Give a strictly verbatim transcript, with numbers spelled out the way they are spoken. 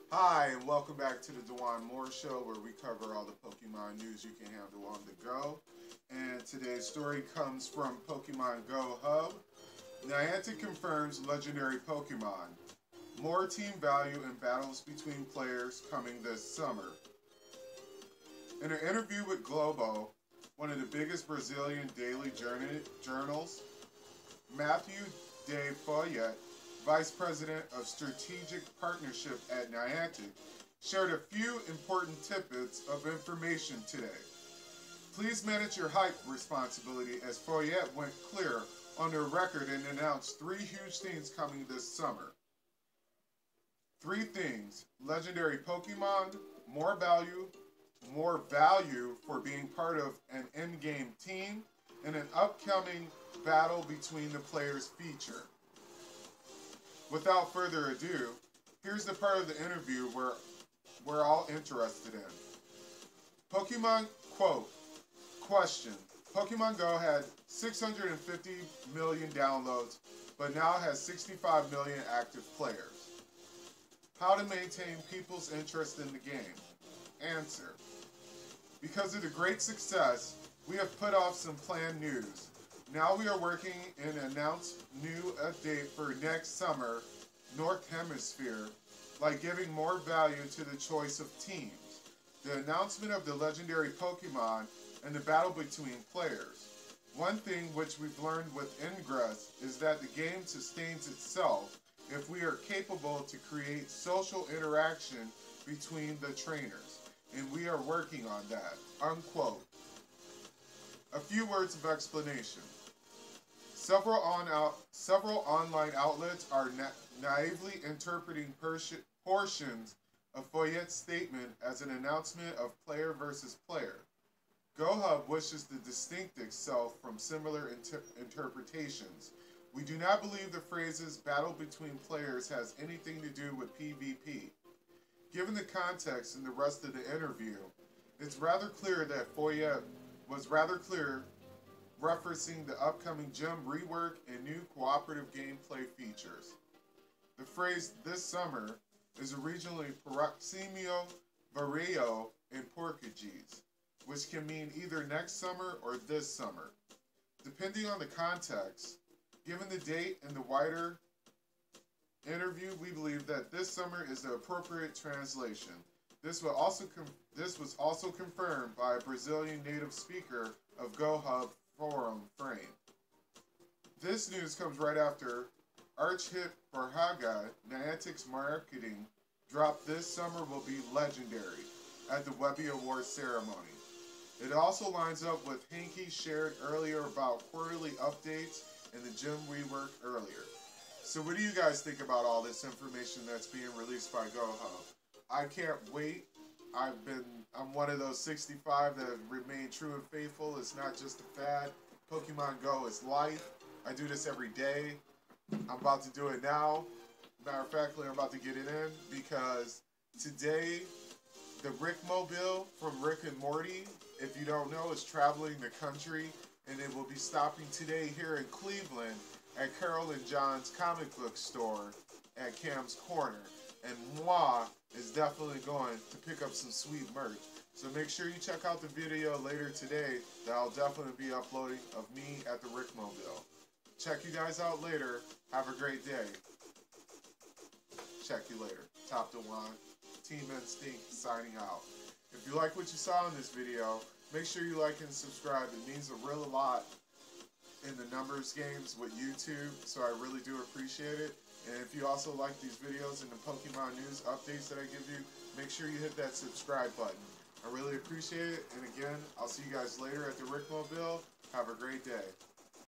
Hi, and welcome back to the Dewan Moore Show, where we cover all the Pokemon news you can handle on the go. And today's story comes from Pokemon Go Hub. Niantic confirms legendary Pokemon. More team value in battles between players coming this summer. In an interview with Globo, one of the biggest Brazilian daily journals, Matthew de Foyet, Vice President of Strategic Partnership at Niantic, shared a few important tidbits of information today. Please manage your hype responsibility, as Foyet went clear on the record and announced three huge things coming this summer. Three things: legendary Pokemon, more value, more value for being part of an in-game team, and an upcoming battle between the players feature. Without further ado, here's the part of the interview where we're all interested in. Pokemon, quote, question, Pokemon Go had six hundred fifty million downloads, but now has sixty-five million active players. How to maintain people's interest in the game? Answer. Because of the great success, we have put off some planned news. Now we are working and announce new update for next summer, North Hemisphere, like giving more value to the choice of teams, the announcement of the legendary Pokemon, and the battle between players. One thing which we've learned with Ingress is that the game sustains itself if we are capable to create social interaction between the trainers, and we are working on that, unquote. A few words of explanation. Several, on out, several online outlets are na naively interpreting portions of Foyet's statement as an announcement of player versus player. GoHub wishes to distinct itself from similar inter interpretations. We do not believe the phrases battle between players has anything to do with PvP. Given the context in the rest of the interview, it's rather clear that Foyet was rather clear referencing the upcoming gym rework and new cooperative gameplay features. The phrase "this summer" is originally "Próximo Verão" in Portuguese, which can mean either next summer or this summer. Depending on the context, given the date and the wider interview, we believe that this summer is the appropriate translation. This, will also this was also confirmed by a Brazilian native speaker of GoHub forum frame. This news comes right after Archhip Barhaga, Niantic's marketing, dropped "This summer will be legendary" at the Webby Awards ceremony. It also lines up with Hanky shared earlier about quarterly updates and the gym rework earlier. So what do you guys think about all this information that's being released by GoHub? I can't wait. I've been, I'm one of those sixty-five that have remained true and faithful. It's not just a fad. Pokemon Go is life. I do this every day. I'm about to do it now. Matter of fact, I'm about to get it in because today the Rick Mobile from Rick and Morty, if you don't know, is traveling the country, and it will be stopping today here in Cleveland at Carol and John's comic book store at Cam's Corner. And moi is definitely going to pick up some sweet merch. So make sure you check out the video later today that I'll definitely be uploading of me at the Rick Mobile. Check you guys out later. Have a great day. Check you later. Top to one. Team Instinct signing out. If you like what you saw in this video, make sure you like and subscribe. It means a real lot in the numbers games with YouTube, so I really do appreciate it. And if you also like these videos and the Pokemon news updates that I give you, make sure you hit that subscribe button. I really appreciate it. And again, I'll see you guys later at the Rick Mobile. Have a great day.